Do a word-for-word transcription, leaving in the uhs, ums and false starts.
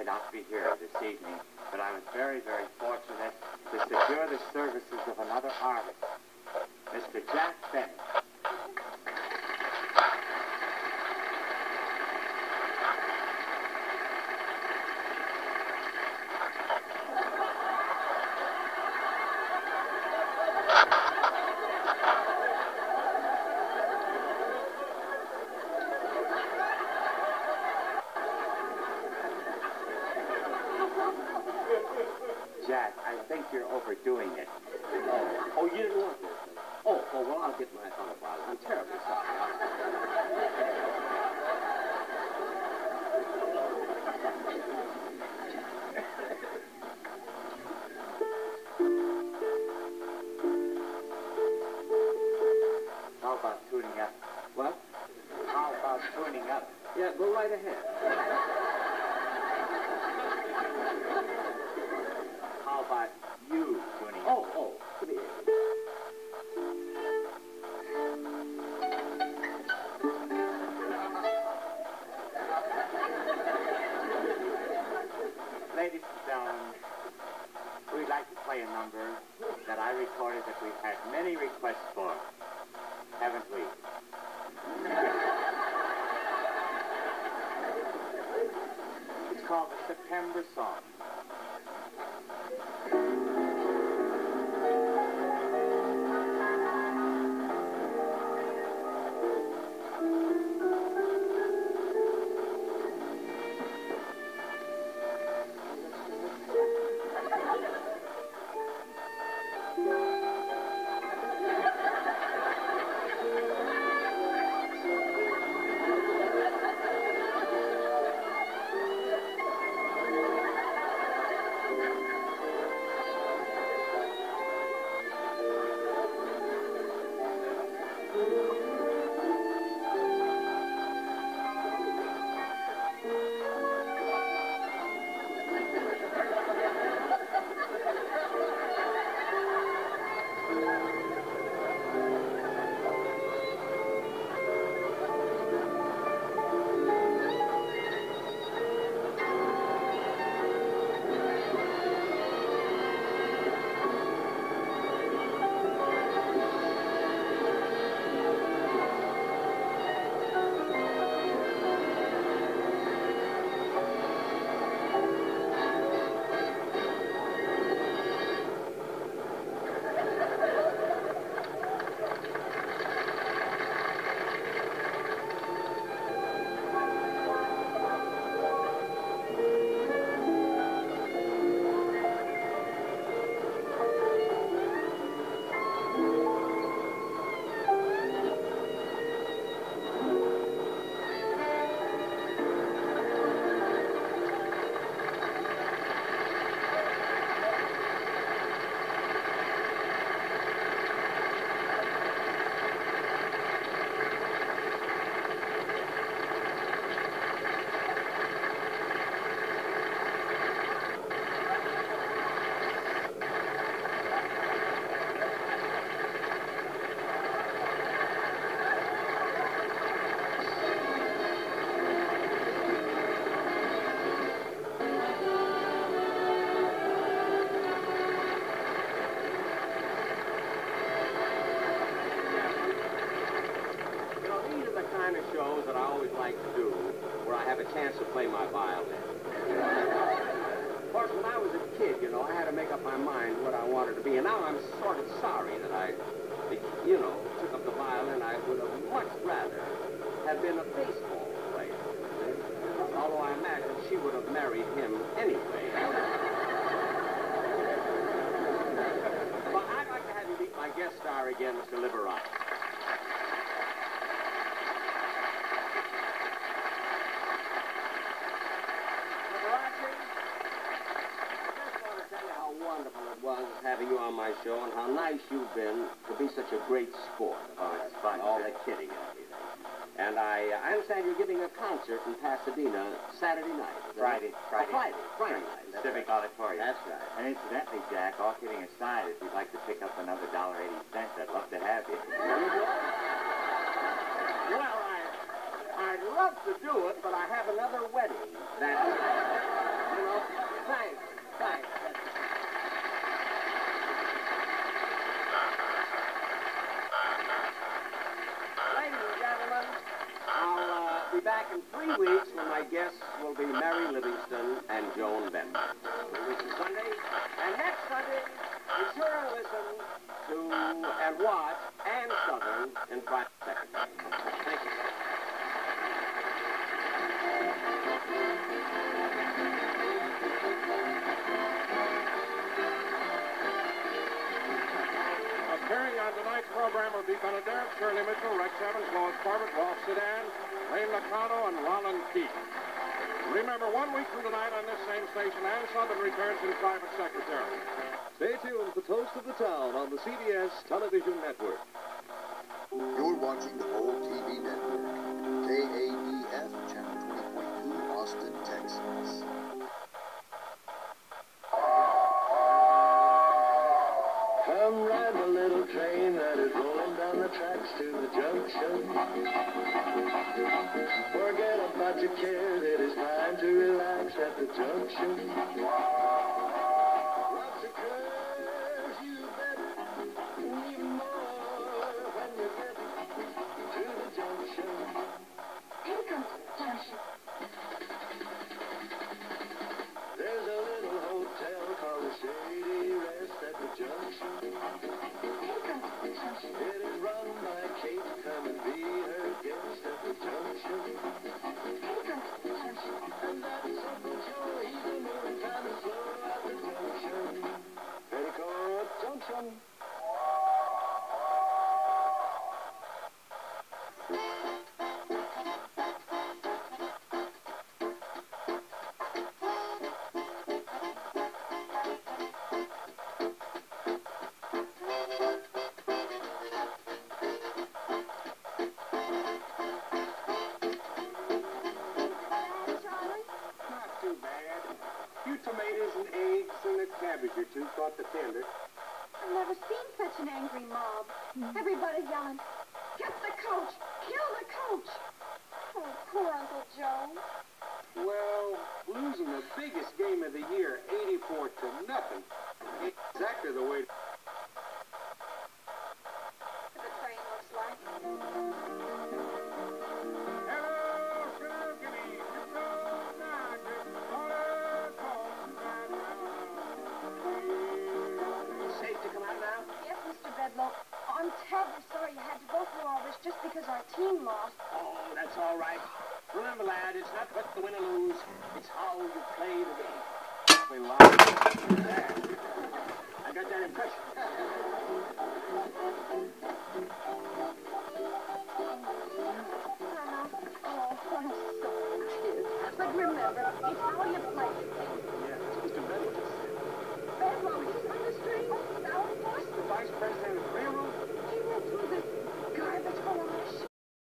not be here this evening, but I was very, very fortunate to secure the services of another artist, Mister Jack Benny. Jack, I think you're overdoing it. Oh, oh, you didn't want this? Oh, oh, well, I'll get my other bottle. I'm terribly sorry. How about tuning up? What? How about tuning up? Yeah, go right ahead. How about you tuning up? Oh, oh, come here. Ladies and gentlemen, we'd like to play a number that I recorded that we've had many requests for. Haven't we? It's called the September Song. Shows that I always like to do, where I have a chance to play my violin. Of course, when I was a kid, you know, I had to make up my mind what I wanted to be, and now I'm sort of sorry that I, you know, took up the violin. I would have much rather have been a baseball player. Although I imagine she would have married him anyway. But I'd like to have you meet my guest star again, Mister Liberace. Wonderful it was having you on my show, and how nice you've been to be such a great sport. Oh, it's fun. All the kidding and everything. And I, uh, I understand you're giving a concert in Pasadena Saturday night. Friday, Friday. Oh, Friday, Friday night. That's Civic right. Auditorium. That's right. And incidentally, Jack, all kidding aside, if you'd like to pick up another dollar eighty cents, I'd love to have you. Well, I, I'd love to do it, but I have another wedding. That's, you back in three weeks when my guests will be Mary Livingston and Joan Bennett. This is Sunday, and next Sunday, be sure to listen to and watch Ann Southern in five seconds. Thank you. Appearing on tonight's program will be Benedict, Shirley Mitchell, Rex Evans, Lois Corbett, Rolf Sedan, Ray Lacano, and Roland Keith. Remember, one week from tonight on this same station, Ann Southern returns in Private Secretary. Stay tuned for Toast of the Town on the C B S Television Network. You're watching the whole T V network. K A D F, Channel twenty point two, Austin, Texas. Come ride the little train that is rolling down the tracks to the junction. Forget about your cares, it is time to relax at the junction. Lots of curves, you bet, even more when you get to the junction. Here comes the junction. There's a little hotel called the Shady Rest at the junction. Here comes the junction. It is run by Kate. Come and be her guest at the junction. Here comes the junction. And that's Uncle Joe. He's a moving kind of slow at the junction. Petticoat Junction. Not too bad. A few tomatoes and eggs and a cabbage or two caught the tender. I've never seen such an angry mob. Everybody yelling, get the coach! Kill the coach! Oh, poor Uncle Joe. Well, losing the biggest game of the year, eighty-four to nothing, ain't exactly the way to... The train looks like. Safe to come out now? Yes, Mister Bedlow. I'm terribly sorry you had to go through all this just because our team lost. Oh, that's all right. Remember, lad, it's not what to win or lose. It's how you play the game. Play loud. There. I got that impression. Oh, I'm sorry, kid. But remember, it's how you play the game. Yeah, that's Mister Bedlow. Bedlow, he's on the street. South Boston. The vice president of the railroad